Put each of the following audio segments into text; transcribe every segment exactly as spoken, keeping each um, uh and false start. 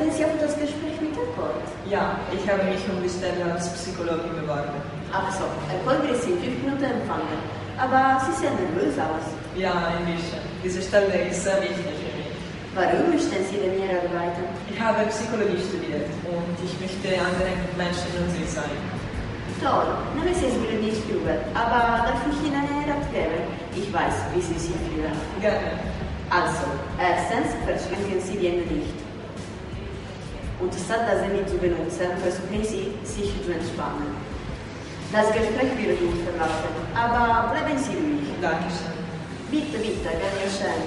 Warten Sie auf das Gespräch mit Erfolg? Ja, ich habe mich um die Stelle als Psychologin beworben. Ach so, Erfolg wird Sie in fünf Minuten empfangen. Aber Sie sehen nervös aus. Ja, ein bisschen. Diese Stelle ist sehr wichtig für mich. Warum möchten Sie denn hier arbeiten? Ich habe Psychologie studiert und ich möchte anderen Menschen nützlich sein. Toll, nehmen Sie es wieder nicht übel, aber darf ich Ihnen einen Rat geben? Ich weiß, wie Sie sich fühlen. Gerne. Also, erstens verschwenden Sie die Hände nicht. Und statt das Handy zu benutzen, versuchen Sie, sich zu entspannen. Das Gespräch wird gut verlaufen, aber bleiben Sie ruhig. Dankeschön. Bitte, bitte, gern geschehen.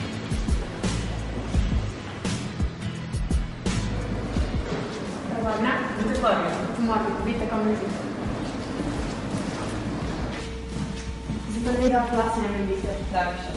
Wagner. Guten Morgen. Guten Morgen, bitte kommen Sie. Sie können wieder Platz nehmen, bitte. Dankeschön.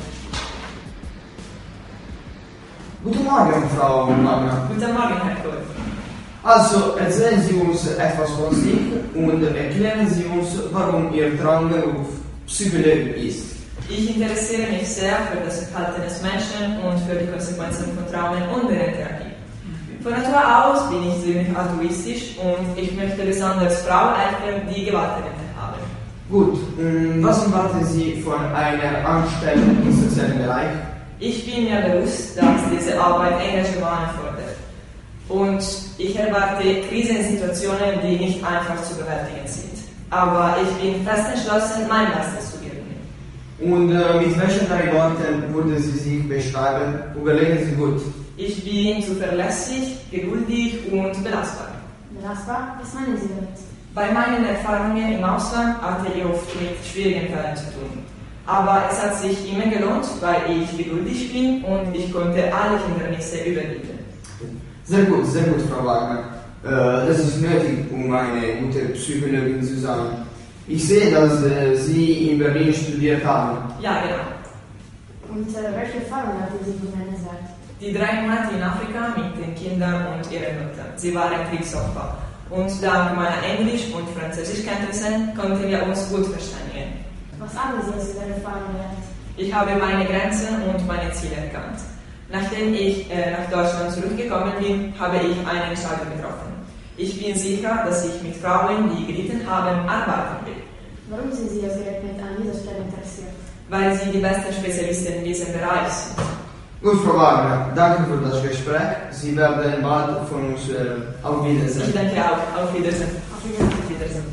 Guten Morgen, Frau Wagner. Guten Morgen, Herr Kohl. Also, erzählen Sie uns etwas von sich und erklären Sie uns, warum Ihr Traumberuf Psychologe ist. Ich interessiere mich sehr für das Verhalten des Menschen und für die Konsequenzen von Traumen und deren Therapie. Von Natur aus bin ich ziemlich altruistisch und ich möchte besonders Frauen helfen, die Gewalterlebnisse haben. Gut, mh, was erwarten Sie von einer Anstellung im sozialen Bereich? Ich bin mir bewusst, dass diese Arbeit Engagement erfordert. Und ich erwarte Krisensituationen, die nicht einfach zu bewältigen sind. Aber ich bin fest entschlossen, mein Bestes zu geben. Und äh, mit welchen drei Worten würden Sie sich beschreiben? Überlegen Sie gut. Ich bin zuverlässig, geduldig und belastbar. Belastbar? Was meinen Sie damit? Bei meinen Erfahrungen im Ausland hatte ich oft mit schwierigen Fällen zu tun. Aber es hat sich immer gelohnt, weil ich geduldig bin und ich konnte alle Hindernisse überwinden. Sehr gut, sehr gut, Frau Wagner. Äh, das ist nötig, um eine gute Psychologin zu sein. Ich sehe, dass äh, Sie in Berlin studiert haben. Ja, genau. Und äh, welche Erfahrungen hatten Sie von meiner Seite? Die drei Monate in Afrika mit den Kindern und ihren Müttern. Sie waren Kriegsopfer. Und dank meiner Englisch- und Französischkenntnisse konnten wir uns gut verständigen. Was haben Sie aus dieser Erfahrung gelernt? Ich habe meine Grenzen und meine Ziele erkannt. Nachdem ich äh, nach Deutschland zurückgekommen bin, habe ich eine Entscheidung getroffen. Ich bin sicher, dass ich mit Frauen, die gelitten haben, arbeiten will. Warum sind Sie ausgerechnet an dieser Stelle interessiert? Weil sie die besten Spezialisten in diesem Bereich sind. Gut, Frau Wagner, danke für das Gespräch. Sie werden bald von uns hören. Auf Wiedersehen. Ich danke auch. Auf Wiedersehen. Auf Wiedersehen. Auf Wiedersehen.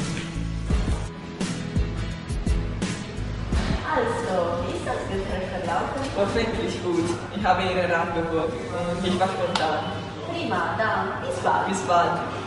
Also, wie ist das Gespräch verlaufen? Hoffentlich gut. Ich habe Ihren Rat befolgt und ich war spontan. Prima, dann bis bald. Bis bald.